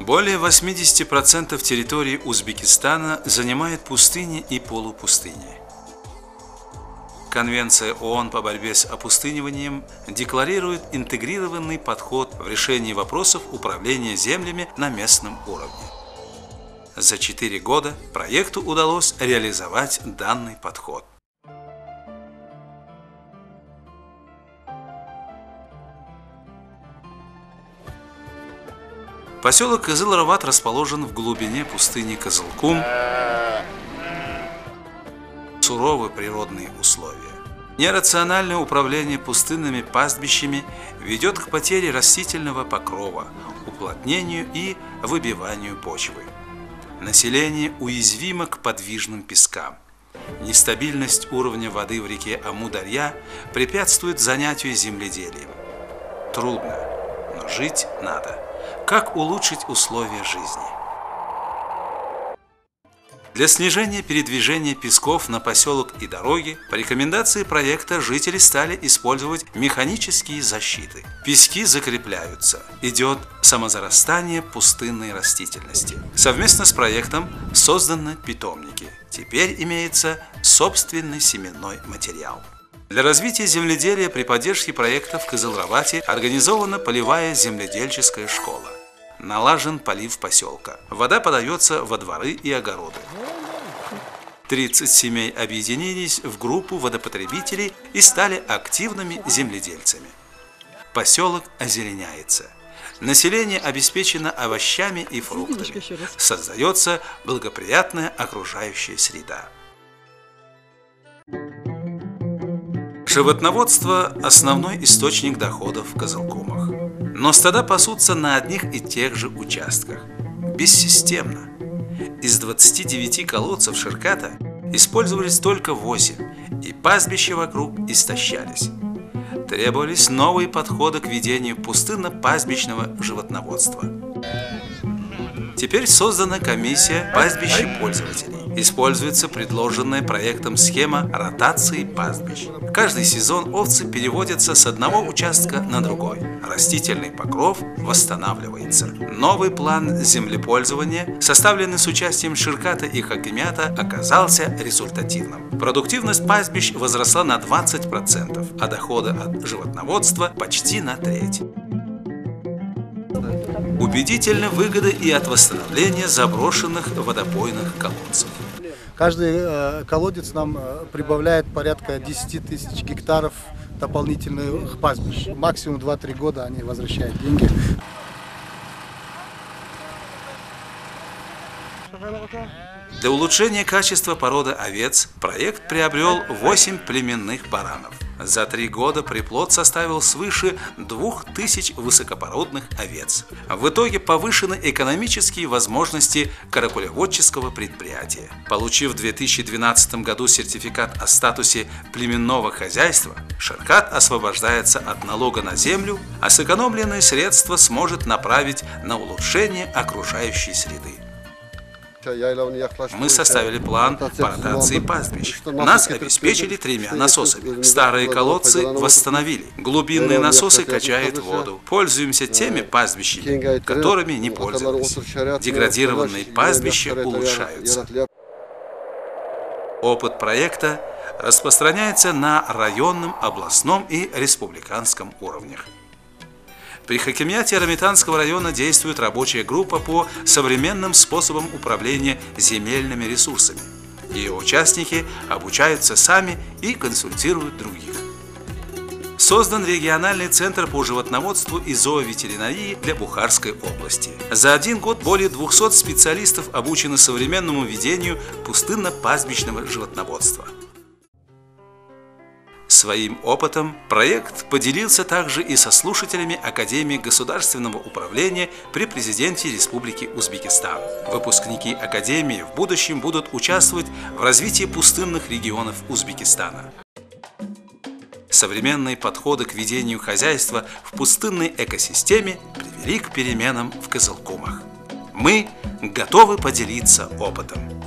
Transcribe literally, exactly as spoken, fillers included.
Более восьмидесяти процентов территории Узбекистана занимает пустыни и полупустыни. Конвенция ООН по борьбе с опустыниванием декларирует интегрированный подход в решении вопросов управления землями на местном уровне. За четыре года проекту удалось реализовать данный подход. Поселок Кызыл-Рават расположен в глубине пустыни Кызылкум. Суровые природные условия. Нерациональное управление пустынными пастбищами ведет к потере растительного покрова, уплотнению и выбиванию почвы. Население уязвимо к подвижным пескам. Нестабильность уровня воды в реке Амударья препятствует занятию земледелием. Трудно, но жить надо. Как улучшить условия жизни? Для снижения передвижения песков на поселок и дороги по рекомендации проекта жители стали использовать механические защиты. Пески закрепляются. Идет самозарастание пустынной растительности. Совместно с проектом созданы питомники. Теперь имеется собственный семенной материал. Для развития земледелия при поддержке проекта в Кызыл-Равате организована полевая земледельческая школа. Налажен полив поселка. Вода подается во дворы и огороды. тридцать семей объединились в группу водопотребителей и стали активными земледельцами. Поселок озеленяется. Население обеспечено овощами и фруктами. Создается благоприятная окружающая среда. Животноводство – основной источник доходов в Кызылкумах. Но стада пасутся на одних и тех же участках. Бессистемно. Из двадцати девяти колодцев Ширката использовались только восемь, и пастбища вокруг истощались. Требовались новые подходы к ведению пустынно-пастбищного животноводства. Теперь создана комиссия пастбищ-пользователей. Используется предложенная проектом схема ротации пастбищ. Каждый сезон овцы переводятся с одного участка на другой. Растительный покров восстанавливается. Новый план землепользования, составленный с участием Ширката и Хакимята, оказался результативным. Продуктивность пастбищ возросла на двадцать процентов, а доходы от животноводства почти на треть. Убедительны выгоды и от восстановления заброшенных водопойных колодцев. Каждый э, колодец нам э, прибавляет порядка десяти тысяч гектаров дополнительных пастбищ. Максимум два-три года они возвращают деньги. Для улучшения качества породы овец проект приобрел восемь племенных баранов. За три года приплод составил свыше двух тысяч высокопородных овец. В итоге повышены экономические возможности каракулеводческого предприятия. Получив в две тысячи двенадцатом году сертификат о статусе племенного хозяйства, Ширкат освобождается от налога на землю, а сэкономленные средства сможет направить на улучшение окружающей среды. Мы составили план по ротации пастбищ. Нас обеспечили тремя насосами. Старые колодцы восстановили. Глубинные насосы качают воду. Пользуемся теми пастбищами, которыми не пользовались. Деградированные пастбища улучшаются. Опыт проекта распространяется на районном, областном и республиканском уровнях. При Хакимяте Арамитанского района действует рабочая группа по современным способам управления земельными ресурсами. Ее участники обучаются сами и консультируют других. Создан региональный центр по животноводству и зооветеринарии для Бухарской области. За один год более двухсот специалистов обучены современному ведению пустынно-пастбищного животноводства. Своим опытом проект поделился также и со слушателями Академии государственного управления при президенте Республики Узбекистан. Выпускники Академии в будущем будут участвовать в развитии пустынных регионов Узбекистана. Современные подходы к ведению хозяйства в пустынной экосистеме привели к переменам в Кызылкумах. Мы готовы поделиться опытом.